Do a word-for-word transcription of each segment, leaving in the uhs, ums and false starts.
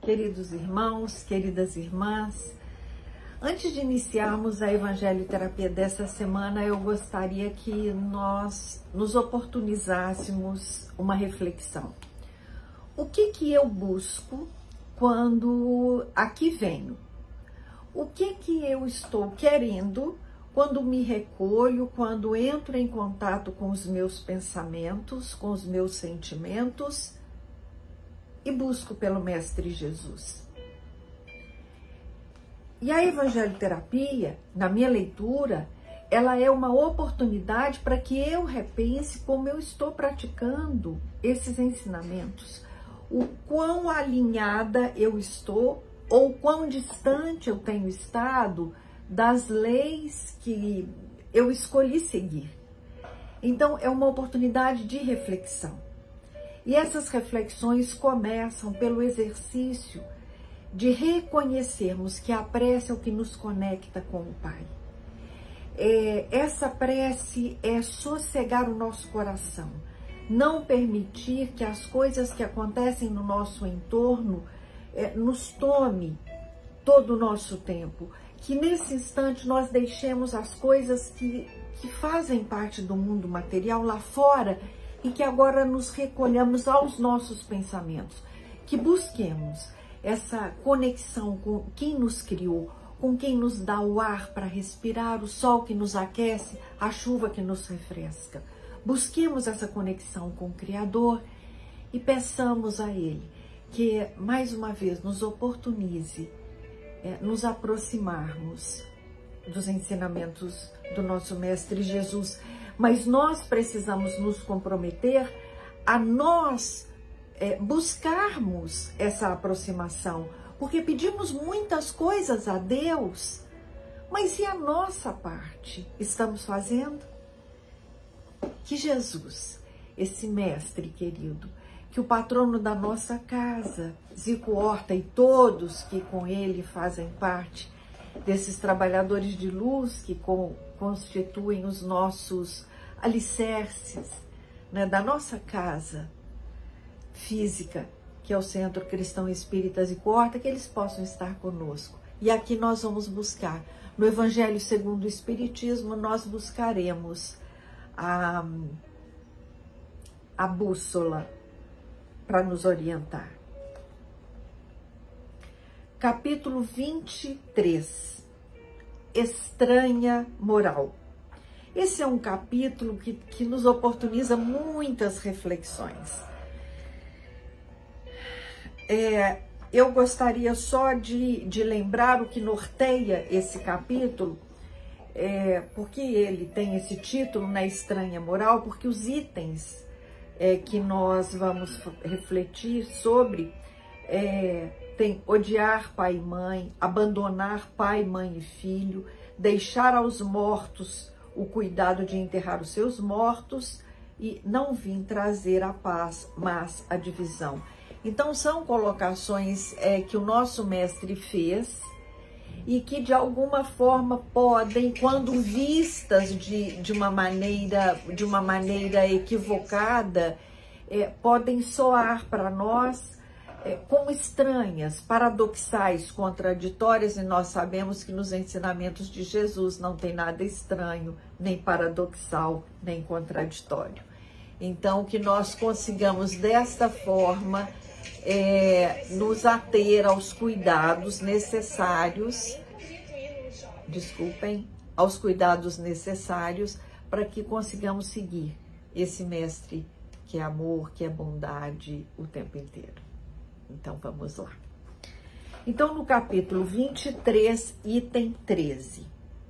Queridos irmãos, queridas irmãs, antes de iniciarmos a Evangelho Terapia dessa semana, eu gostaria que nós nos oportunizássemos uma reflexão. O que que eu busco quando aqui venho? O que que eu estou querendo quando me recolho, quando entro em contato com os meus pensamentos, com os meus sentimentos e busco pelo Mestre Jesus? E a Evangelho Terapia, na minha leitura, ela é uma oportunidade para que eu repense como eu estou praticando esses ensinamentos, o quão alinhada eu estou ou quão distante eu tenho estado das leis que eu escolhi seguir. Então, é uma oportunidade de reflexão. E essas reflexões começam pelo exercício de reconhecermos que a prece é o que nos conecta com o Pai. É, essa prece é sossegar o nosso coração, não permitir que as coisas que acontecem no nosso entorno é, nos tome todo o nosso tempo, que nesse instante nós deixemos as coisas que, que fazem parte do mundo material lá fora e que agora nos recolhamos aos nossos pensamentos, que busquemos essa conexão com quem nos criou, com quem nos dá o ar para respirar, o sol que nos aquece, a chuva que nos refresca. Busquemos essa conexão com o Criador e peçamos a Ele que, mais uma vez, nos oportunize é, nos aproximarmos dos ensinamentos do nosso Mestre Jesus. Mas nós precisamos nos comprometer a nós é, buscarmos essa aproximação, porque pedimos muitas coisas a Deus, mas e a nossa parte? Estamos fazendo? Que Jesus, esse Mestre querido, que o patrono da nossa casa, Zico Horta e todos que com ele fazem parte desses trabalhadores de luz que com, constituem os nossos alicerces, né, da nossa casa física, que é o Centro Cristão Espírita Zico Horta, que eles possam estar conosco. E aqui nós vamos buscar, no Evangelho segundo o Espiritismo, nós buscaremos a, a bússola para nos orientar. Capítulo vinte e três, Estranha Moral. Esse é um capítulo que, que nos oportuniza muitas reflexões. É, eu gostaria só de, de lembrar o que norteia esse capítulo, é, porque ele tem esse título, na Estranha Moral, porque os itens é, que nós vamos refletir sobre é, tem odiar pai e mãe, abandonar pai, mãe e filho, deixar aos mortos o cuidado de enterrar os seus mortos e não vir trazer a paz, mas a divisão. Então, são colocações é, que o nosso mestre fez e que, de alguma forma, podem, quando vistas de, de, uma, maneira, de uma maneira equivocada, é, podem soar para nós é, como estranhas, paradoxais, contraditórias, e nós sabemos que nos ensinamentos de Jesus não tem nada estranho, nem paradoxal, nem contraditório. Então, que nós consigamos, desta forma, É, nos ater aos cuidados necessários, desculpem, aos cuidados necessários para que consigamos seguir esse mestre que é amor, que é bondade o tempo inteiro. Então, vamos lá. Então, no capítulo vinte e três, item treze,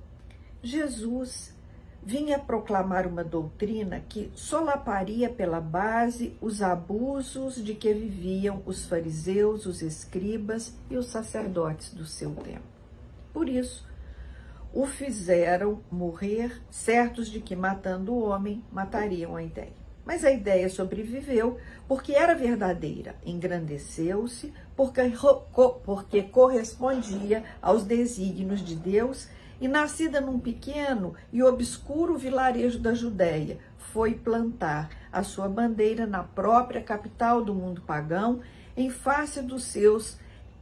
Jesus vinha proclamar uma doutrina que solaparia pela base os abusos de que viviam os fariseus, os escribas e os sacerdotes do seu tempo. Por isso, o fizeram morrer, certos de que, matando o homem, matariam a ideia. Mas a ideia sobreviveu porque era verdadeira, engrandeceu-se porque, porque correspondia aos desígnios de Deus. E nascida num pequeno e obscuro vilarejo da Judéia, foi plantar a sua bandeira na própria capital do mundo pagão, em face dos seus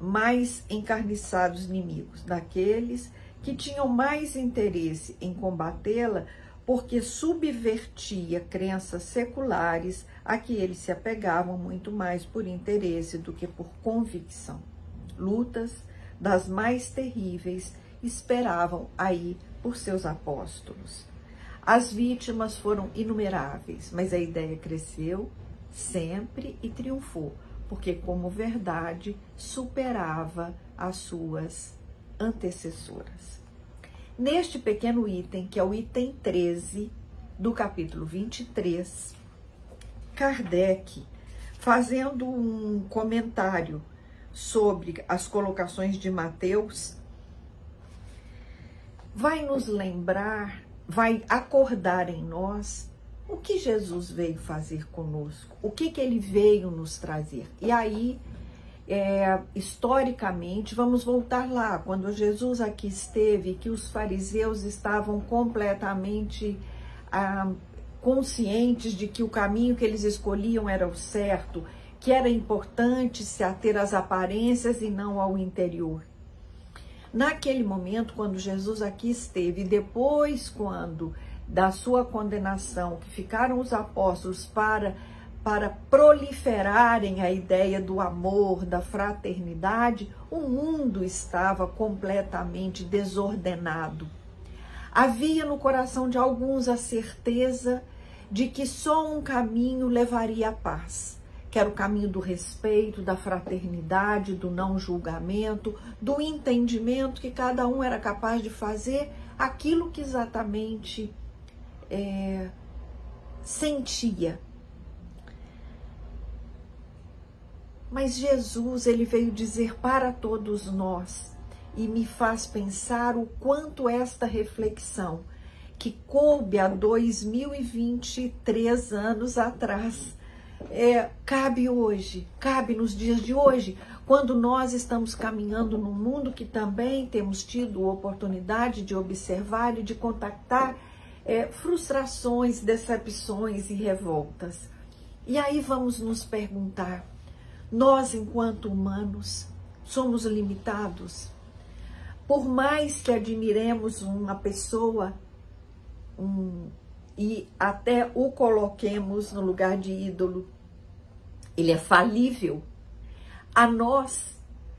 mais encarniçados inimigos, daqueles que tinham mais interesse em combatê-la, porque subvertia crenças seculares a que eles se apegavam muito mais por interesse do que por convicção. Lutas das mais terríveis esperavam aí por seus apóstolos. As vítimas foram inumeráveis, mas a ideia cresceu sempre e triunfou, porque como verdade superava as suas antecessoras. Neste pequeno item, que é o item treze do capítulo vinte e três, Kardec, fazendo um comentário sobre as colocações de Mateus, vai nos lembrar, vai acordar em nós o que Jesus veio fazer conosco, o que, que ele veio nos trazer. E aí, é, historicamente, vamos voltar lá, quando Jesus aqui esteve, que os fariseus estavam completamente ah, conscientes de que o caminho que eles escolhiam era o certo, que era importante se ater às aparências e não ao interior. Naquele momento, quando Jesus aqui esteve, depois quando da sua condenação, que ficaram os apóstolos para, para proliferarem a ideia do amor, da fraternidade, o mundo estava completamente desordenado. Havia no coração de alguns a certeza de que só um caminho levaria à paz, que era o caminho do respeito, da fraternidade, do não julgamento, do entendimento que cada um era capaz de fazer aquilo que exatamente é, sentia. Mas Jesus, ele veio dizer para todos nós, e me faz pensar o quanto esta reflexão, que coube há dois mil e vinte e três anos atrás, É, cabe hoje, cabe nos dias de hoje, quando nós estamos caminhando num mundo que também temos tido oportunidade de observar e de contactar é, frustrações, decepções e revoltas. E aí vamos nos perguntar, nós enquanto humanos somos limitados? Por mais que admiremos uma pessoa, um e até o coloquemos no lugar de ídolo, ele é falível. A nós,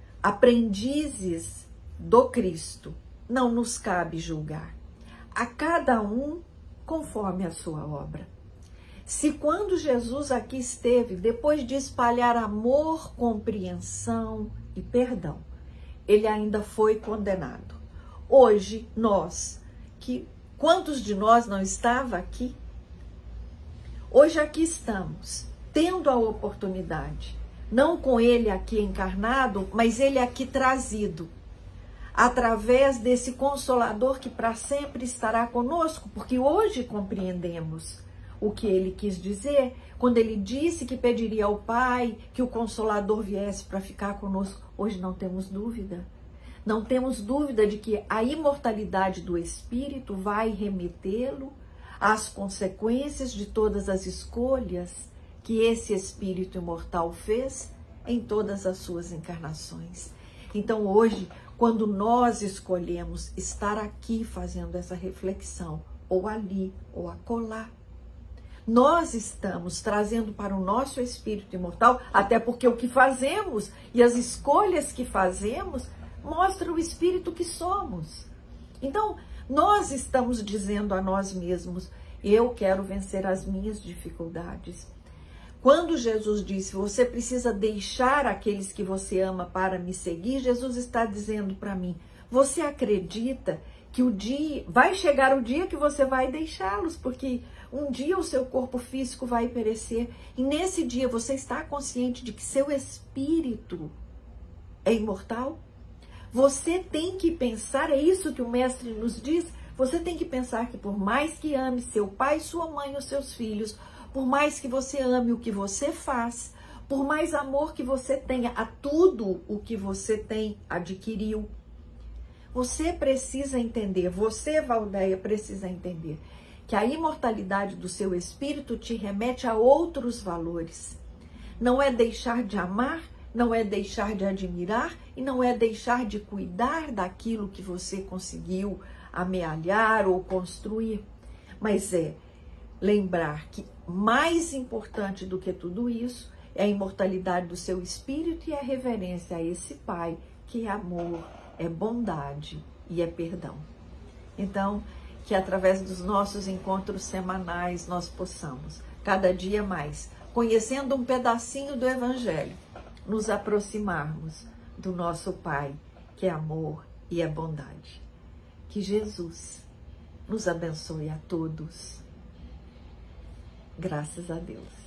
aprendizes do Cristo, não nos cabe julgar. A cada um conforme a sua obra. Se quando Jesus aqui esteve, depois de espalhar amor, compreensão e perdão, ele ainda foi condenado. Hoje, nós, que quantos de nós não estava aqui? Hoje aqui estamos, tendo a oportunidade, não com ele aqui encarnado, mas ele aqui trazido, através desse Consolador que para sempre estará conosco, porque hoje compreendemos o que ele quis dizer, quando ele disse que pediria ao Pai que o Consolador viesse para ficar conosco. Hoje não temos dúvida. Não temos dúvida de que a imortalidade do Espírito vai remetê-lo às consequências de todas as escolhas que esse Espírito imortal fez em todas as suas encarnações. Então hoje, quando nós escolhemos estar aqui fazendo essa reflexão, ou ali, ou acolá, nós estamos trazendo para o nosso Espírito imortal, até porque o que fazemos e as escolhas que fazemos mostra o espírito que somos. Então, nós estamos dizendo a nós mesmos, eu quero vencer as minhas dificuldades. Quando Jesus disse, você precisa deixar aqueles que você ama para me seguir, Jesus está dizendo para mim, você acredita que o dia, vai chegar o dia que você vai deixá-los, porque um dia o seu corpo físico vai perecer, e nesse dia você está consciente de que seu espírito é imortal? Você tem que pensar, é isso que o mestre nos diz, você tem que pensar que por mais que ame seu pai, sua mãe, os seus filhos, por mais que você ame o que você faz, por mais amor que você tenha a tudo o que você tem, adquiriu, você precisa entender, você, Valdeia, precisa entender que a imortalidade do seu espírito te remete a outros valores. Não é deixar de amar, não é deixar de admirar e não é deixar de cuidar daquilo que você conseguiu amealhar ou construir, mas é lembrar que mais importante do que tudo isso é a imortalidade do seu espírito e a reverência a esse Pai que é amor, é bondade e é perdão. Então, que através dos nossos encontros semanais nós possamos, cada dia mais, conhecendo um pedacinho do Evangelho, nos aproximarmos do nosso Pai, que é amor e é bondade. Que Jesus nos abençoe a todos. Graças a Deus.